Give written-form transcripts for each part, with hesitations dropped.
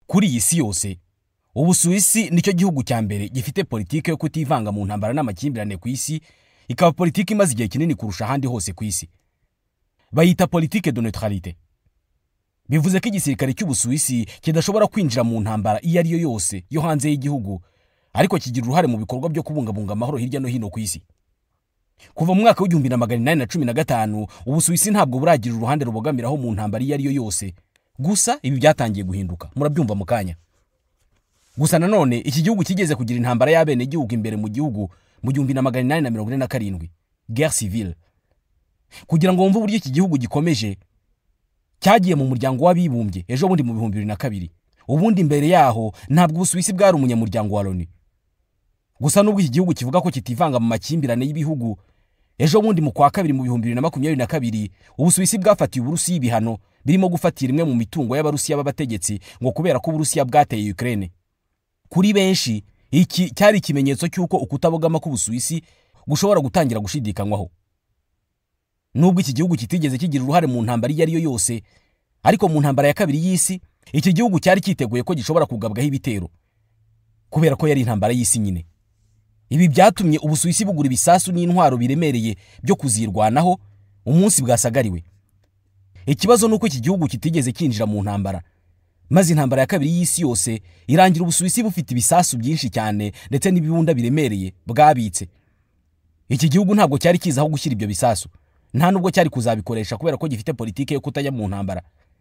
Kuri iyi si yose, Ubusuwisi nicyo gihugu cya mbere gifite politike yo kutivanga mu ntambara n'amakimbirane ku isi, ikaba politike imaze igihe kinini kurusha ahandi hose ku isi. Bayita politique de neutralité. Bivuze ko igisirikare cy'Ubusuwisi kidashobora kwinjira mu ntambara iyo ari yo yose yo hanze y'igihugu, ariko kigira uruhare mu bikorwa byo kubungabunga amahoro hirya no hino ku isi. Kuva mu mwaka w'1815, Ubusuwisi ntabwo buragira uruhande rubogamiraho mu ntambara iyo ari yo yose. Gusa ibi byatangiye guhinduka, murabyumva mu kanya. Gusa nanone iki gihugu kigeze kugira intambara y'abene gihugu imbere mu gihugu mu 1847, guerre civile. Kugira ngo wumve uburyo iki gihugu gikomeje, cyagiye mu muryango w'abibumbye ejo bundi mu 2002. Ubundi mbere yaho ntabwo Ubusuwisi bwari umunyamuryango wa Loni. Gusa nubwo iki gihugu kivuga ko kitivanga mu makimbirane y'ibihugu, ejo bundi mu kwa kabiri mu 2022 Ubusuwisi bwafatiye Uburusiya ibihano birimo gufatira imwe mu mitungo y'Abarusiya b'abategetsi ngo kubera ko Uburusiya bwateye Ukraine. Kuri benshi iki cyari ikimenyetso cy'uko ukutabogama k'Ubusuwisi gushobora gutangira gushidikanywaho. Nubwo iki gihugu kitigeze kigira uruhare mu ntambara iyo ari yo yose, ariko mu ntambara ya kabiri y'isi iki gihugu cyari cyiteguye ko gishobora kugabwaho ibitero kubera ko yari intambara y'isi nyine. Ibi byatumye Ubusuwisi bugura ibisasu n'intwaro biremereye byo kuzirwanaho umunsi bwasagariwe. Ikibazo nuko iki gihugu kitigeze kinjira mu ntambara, maze intambara ya kabiri y'isi yose irangira Ubusuwisi bufite ibisasu byinshi cyane ndetse n'ibibunda biremereye bwabitse. Iki gihugu ntabwo cyari kizaho gushyira ibyo bisasu, nta nubwo cyari kuzabikoresha kubera ko gifite politike yo kutajya mu ntambara.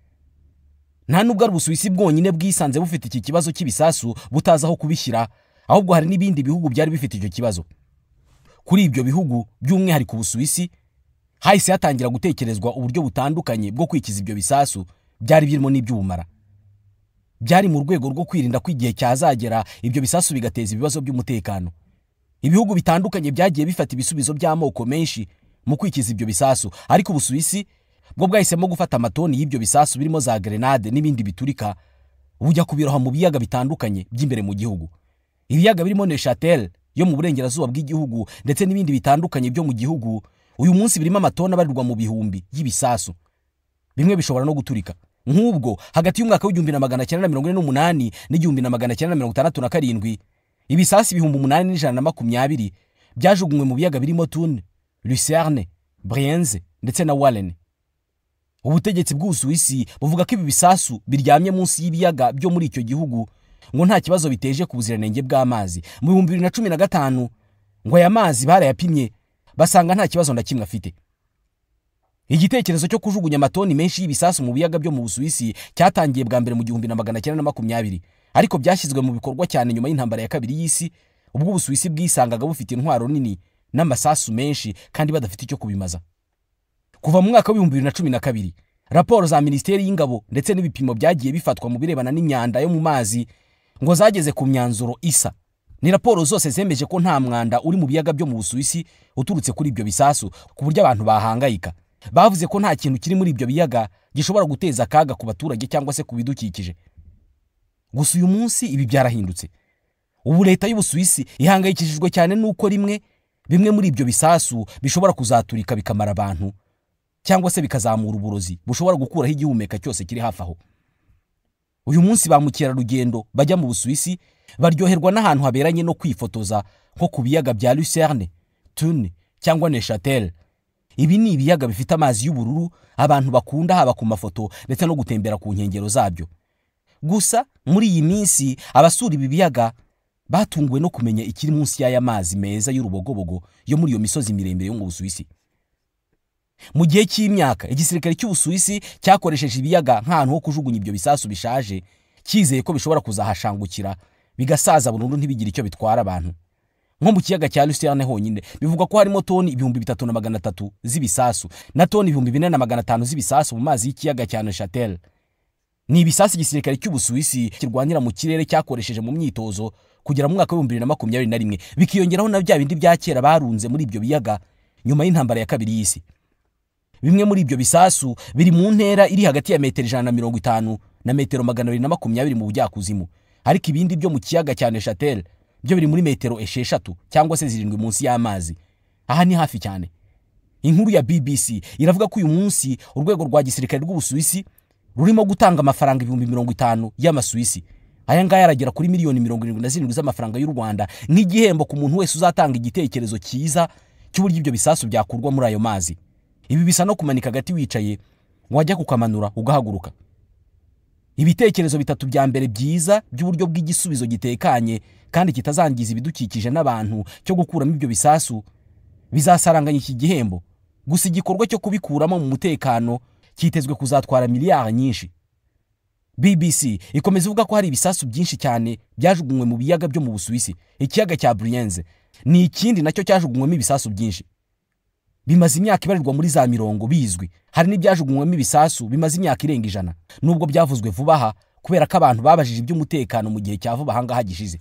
Nta nubwo ari Ubusuwisi bwonyine bwisanze bufite iki kibazo cy'ibisasu butazaho kubishyira, ahubwo hari n'ibindi bihugu byari bifite icyo kibazo. Kuri ibyo bihugu by'umwihariko Ubusuwisi hahise hatangira gutekerezwa uburyo butandukanye bwo kwikiza ibyo bisasu byari birimo n'iby'ubumara. Byari mu rwego rwo kwirinda ko igihe cyazagera ibyo bisasu bigateza ibibazo by'umutekano. Ibihugu bitandukanye byagiye bifata ibisubizo by'amoko menshi mu kwikiza ibyo bisasu, ariko Ubusuwisi bwo bwahisemo gufata amatoni y'ibyo bisasu birimo za grenade n'ibindi biturika bujya kubiroha mu biyaga bitandukanye by'imbere mu gihugu. Ibiyaga birimo Neuchâtel yo mu burengerazuba bw'igihugu ndetse n'ibindi bitandukanye byo mu gihugu uyu munsi birimo amatoni abarirwa mu bihumbi y'ibisasu. Bimwe bishobora no guturika. Nk'ubwo hagati y'umwaka w'1948 n'1967 ibisasu 8120 byajugunywe mu biyaga birimo Thun, Lucerne, Brienz ndetse na Wallen. Ubutegetsi bw'Ubusuwisi buvuga ko ibi bisasu biryamye munsi y'ibiyaga byo muri icyo gihugu ngo nta kibazo biteje ku buziranenge bw'amazi. Mu 2015 ngo aya mazi barayapimye basanga nta kibazo na kimwe afite. Igitekerezo cyo kujugunya amatoni menshi y'ibisasu mu biyaga byo mu Busuwisi cyatangiye bwa mbere mu 1920, ariko byashyizwe mu bikorwa cyane nyuma y'intambara ya kabiri y'isi, ubwo Ubusuwisi bwisangaga bufite intwaro nini n'amasasu menshi kandi badafite icyo kubimaza. Kuva mu mwaka w'2012 raporo za Minisiteri y'Ingabo ndetse n'ibipimo byagiye bifatwa mu birebana n'imyanda yo mu mazi ngo zageze ku myanzuro isa. Ni raporo zose zemeje ko nta mwanda uri mu biyaga byo mu Busuwisi uturutse kuri ibyo bisasu, ku buryo abantu bahangayika. Bavuze ko nta kintu kiri muri ibyo biyaga gishobora guteza akaga ku baturage cyangwa se ku bidukikije. Gusa uyu munsi ibi byarahindutse. Ubu leta y'Ubusuwisi ihangayikishijwe cyane nuko bimwe muri ibyo bisasu bishobora kuzaturika bikamara abantu cyangwa se bikazamura uburozi bushobora gukuraho igihumeka cyose kiri hafi aho. Uyu munsi ba mukerarugendo bajya mu Busuwisi baryoherwa n'ahantu haberanye no kwifotoza nko ku biyaga bya Lucerne, Thun cyangwa Neuchâtel. Ibi ni ibiyaga bifite amazi y'ubururu abantu bakunda haba ku mafoto ndetse no gutembera ku nkengero zabyo. Gusa muri iyi minsi abasura ibi biyaga batunguwe no kumenya ikiri munsi y'aya mazi meza y'urubogobogo yo muri iyo misozi miremire yo mu Busuwisi. Mu gihe cy'imyaka igisirikare cy'Ubusuwisi cyakoresheje ibiyaga nk'ahantu ho kujugunya ibyo bisasu bishaje, cyizeye ko bishobora kuzahashangukira bigasaza burundu ntibigire icyo bitwara abantu. Nko mu kiyaga cya Lucerne honyine bivuga ko harimo toni 3300 z'ibisasu na toni 4500 z'ibisasu mu mazi y'ikiyaga cya Neuchâtel. Ni ibisasu igisirikare cy'Ubusuwisi kirwanira mu kirere cyakoresheje mu myitozo kugera mu mwaka w'2021, bikiyongeraho na bya bindi bya kera barunze muri ibyo biyaga nyuma y'intambara ya kabiri y'isi. Bimwe muri ibyo bisasu biri mu ntera iri hagati ya metero 150 na metero 220 mu bujyakuzimu, ariko ibindi byo mu kiyaga cya Neuchâtel byo biri muri metero 6 cyangwa se 7 munsi y'amazi. Aha ni hafi cyane. Inkuru ya BBC iravuga ko uyu munsi urwego rwa gisirikare rw'Ubusuwisi rurimo gutanga amafaranga 50,000 y'Amasuwisi. Aya ngaya aragera kuri miliyoni 77 z'amafaranga y'u Rwanda nk'igihembo ku muntu wese uzatanga igitekerezo cyiza cy'uburyo ibyo bisasu byakurwa muri ayo mazi. Ibi bisa no kumanika agati wicaye wajya kukamanura ugahaguruka. Ibitekerezo bitatu bya mbere byiza by'uburyo bw'igisubizo gitekanye kandi kitazangiza ibidukikije n'abantu cyo gukuramo ibyo bisasu bizasaranganya iki gihembo. Gusa igikorwa cyo kubikuramo mu mutekano kitezwe kuzatwara miliyari nyinshi. BBC ikomeza ivuga ko hari ibisasu byinshi cyane byajugunywe mu biyaga byo mu Busuwisi. Ikiyaga cya Brienz ni ikindi nacyo cyajugunywemo ibisasu byinshi. Bimaze imyaka ibarirwa muri za 100 bizwi. Hari n'ibyajugunywemo ibisasu bimaze imyaka irenga 100 nubwo byavuzwe vuba aha kubera ko abantu babajije iby'umutekano mu gihe cya vuba hanga hagishize.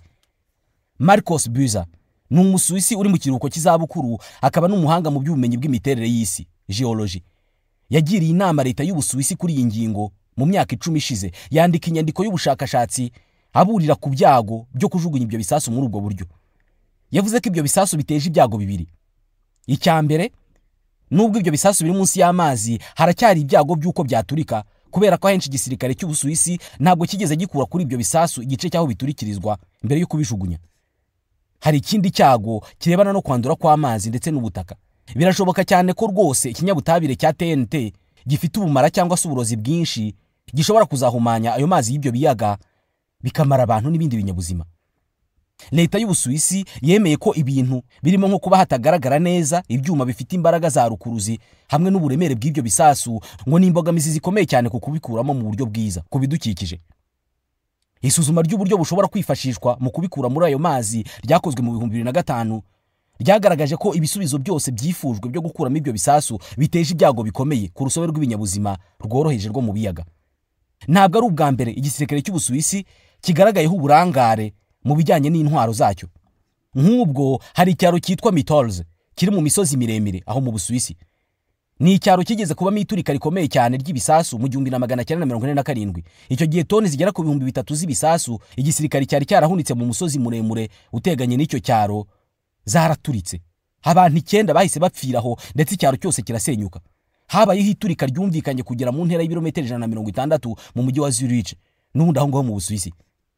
Marcos Buza ni Umusuwisi uri mu kiruhuko cy'izabukuru, akaba n'umuhanga mu by'ubumenyi bw'imiterere y'isi geology. Yagiriye inama leta y'Ubusuwisi kuri iyi ngingo mu myaka 10 ishize, yandika inyandiko y'ubushakashatsi aburira ku byago byo kujugunya ibyo bisasu muri ubwo buryo. Yavuze ko ibyo bisasu biteje ibyago bibiri. Icya mbere, nubwo ibyo bisasu biri munsi y'amazi, haracyari ibyago by'uko byaturika kubera ko ahenshi igisirikare cy'Ubusuwisi ntabwo kigeze gikura kuri ibyo bisasu igice cyaho biturikirizwa mbere yo kubijugunya. Hari ikindi cyago kirebana no kwandura kw'amazi ndetse n'ubutaka. Birashoboka cyane ko rwose ikinyabutabire cya TNT gifite ubumara cyangwa se uburozi bwinshi gishobora kuzahumanya ayo mazi y'ibyo biyaga bikamara abantu n'ibindi binyabuzima. Leta y'Ubusuwisi yemeye ko ibintu birimo nko kuba hatagaragara neza ibyuma bifite imbaraga za rukuruzi hamwe n'uburemere bw'ibyo bisasu ngo ni imbogamizi zikomeye cyane ku kubikuramo mu buryo bwiza ku bidukikije. Isuzuma ry'uburyo bushobora kwifashishwa mu kubikura muri ayo mazi ryakozwe mu 2005 ryagaragaje ko ibisubizo byose byifujwe byo gukuramo ibyo bisasu biteje ibyago bikomeye ku rusobe rw'ibinyabuzima rworoheje rwo mu biyaga. Ntabwo ari ubwa mbere igisirikare cy'Ubusuwisi kigaragayeho uburangare mu bijyanye n'intwaro zacyo. Nk'ubwo hari icyaro cyitwa Mitolz kiri mu misozi miremire aho mu Busuwisi. Ni icyaro kigeze kubamo iturika rikomeye cyane ry'ibisasu mu 1947. Icyo gihe toni zigera ku 3,000 z'ibisasu igisirikare cyari cyarahunitse mu musozi muremure uteganye n'icyo cyaro zaraturitse. Abantu 9 bahise bapfiraho ndetse icyaro cyose kirasenyuka. Habayeho iturika ryumvikanye kugera mu ntera y'ibirometero 160 mu mujyi wa Zurich n'ubundi aho ngaho mu Busuwisi.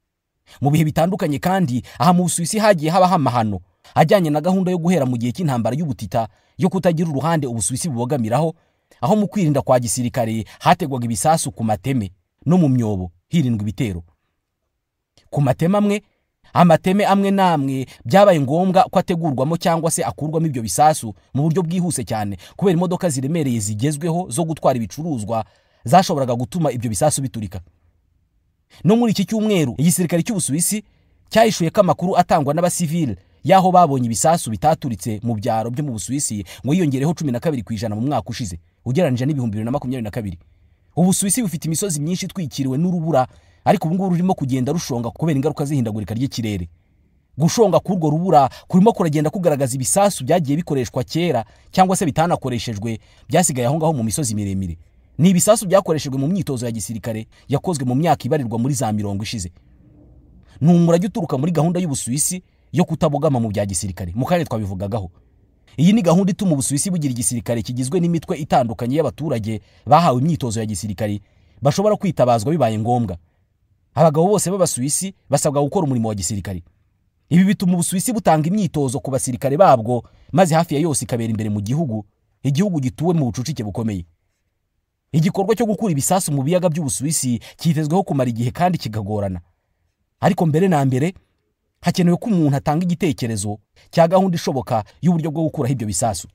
Mu bihe bitandukanye kandi aha mu Busuwisi hagiye habaho amahano ajyanye na gahunda yo guhera mu gihe cy'intambara y'ubutita yo kutagira uruhande Ubusuwisi bubogamiraho, aho mu kwirinda kwa gisirikare hategwaga ibisasu ku mateme no mu myobo hirindwa ibitero. Ku amateme amwe namwe byabaye ngombwa ko ategurwamo cyangwa se akurwamo ibyo bisasu mu buryo bwihuse cyane kubera imodoka ziremereye zigezweho zo gutwara ibicuruzwa zashoboraga gutuma ibyo bisasu biturika. No muri iki cyumweru igisirikare cy'Ubusuwisi cyahishuye ko amakuru atangwa n'abasivile yaho babonye ibisasu bitaturitse mu byaro byo mu Busuwisi ngo yiyongereho 12% mu mwaka ushize ugereranije n'ibihumbi 2022. Ubusuwisi bufite imisozi myinshi twikiriwe n'urubura, ariko ubu ngubu rurimo kugenda rushonga kubera ingaruka z'ihindagurika ry'ikirere. Gushonga kurwo rubura kurimo kuragenda kugaragaza ibisasu byagiye bikoreshwa kera cyangwa se bitanakoreshejwe byasigaye aho ngaho mu misozi miremire. Ni ibisasu byakoreshejwe mu myitozo ya gisirikare yakozwe mu myaka ibarirwa muri za 100 ishize. Ni umurage uturuka muri gahunda y'Ubusuwisi yo kutabogama mu bya gisirikare mu kanya twabivugagaho. Iyi ni gahunda ituma Ubusuwisi bugira igisirikare kigizwe n'imitwe itandukanye y'abaturage bahawe imyitozo ya gisirikare bashobora kwitabazwa bibaye ngombwa. Abagabo bose b'Abasuwisi basabwa gukora umurimo wa gisirikare. Ibi bituma Ubusuwisi butanga imyitozo ku basirikare babwo maze hafi ya yose ikabera imbere mu igihugu gituwe mu bucucike bukomeye. Igikorwa cyo gukura ibisasu mu biyaga by'Ubusuwisi kitezweho kumara igihe kandi kigagorana. Ariko mbere na mbere hakenewe ko umuntu atanga igitekerezo cya gahunda ishoboka y'uburyo bwo gukuraho ibyo bisasu.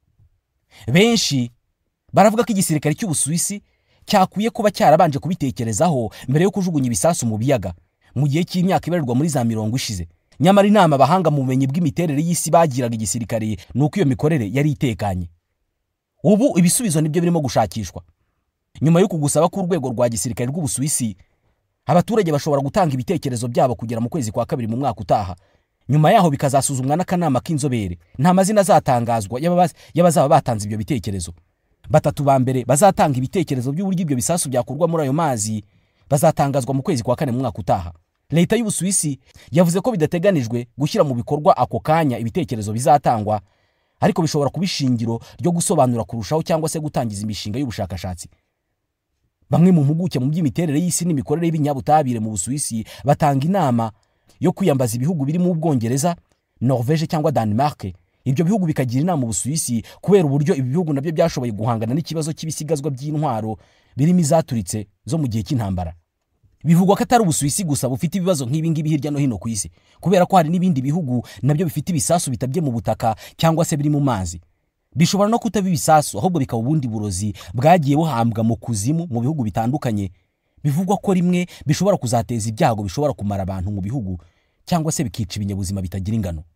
Benshi baravuga ko igisirikare cy'Ubusuwisi cyakwiye kuba cyarabanje kubitekerezaho mbere yo kujugunya ibisasu mu biyaga mu gihe cy'imyaka ibarirwa muri za 100 ishize. Nyamara inama abahanga mu bumenyi bw'imiterere y'isi bagiraga igisirikare nuko iyo mikorere yari itekanye. Ubu ibisubizo nibyo birimo gushakishwa. Nyuma yo kugusaba ku rwego rwa gisirikare rw'Ubusuwisi, abaturage bashobora gutanga ibitekerezo byabo kugera mu kwezi kwa 2 mu mwaka utaha. Nyuma yaho bikazasuzumwa n'akanama k'inzobere. Nta mazina azatangazwa y'abazaba batanze ibyo bitekerezo. Batatu ba mbere bazatanga ibitekerezo by'uburyo ibyo bisasu byakurwa muri ayo mazi bazatangazwa mu kwezi kwa 4 mu mwaka utaha. Leta y'Ubusuwisi yavuze ko bidateganijwe gushyira mu bikorwa ako kanya ibitekerezo bizatangwa, ariko bishobora kubishingiro ryo gusobanura kurushaho cyangwa se gutangiza imishinga y'ubushakashatsi. Bamwe mu mpuguke mu by'imiterere y'isi n'imikorere y'ibinyabutabire mu Busuwisi batanga inama yo kwiyambaza ibihugu birimo Ubwongereza, Norvège cyangwa Denmark. Ibyo bihugu bikagira inama Ubusuwisi kubera uburyo ibi bihugu nabyo byashoboye guhangana n'ikibazo cy'ibisigazwa by'intwaro birimo izaturitse zo mu gihe cy'intambara. Bivugwa ko atari Ubusuwisi gusa bufite ibibazo nk'ibi ngibi hirya no hino ku isi, kubera ko hari n'ibindi bihugu nabyo bifite ibisasu bitabye mu butaka cyangwa se biri mu mazi. Bishobora no kutaba ibisasu, ahubwo bikaba ubundi burozi bwagiye buhambwa mu kuzimu mu bihugu bitandukanye. Bivugwa ko rimwe bishobora kuzateza ibyago bishobora kumara abantu mu bihugu cyangwa se bikica ibinyabuzima bitagira ingano.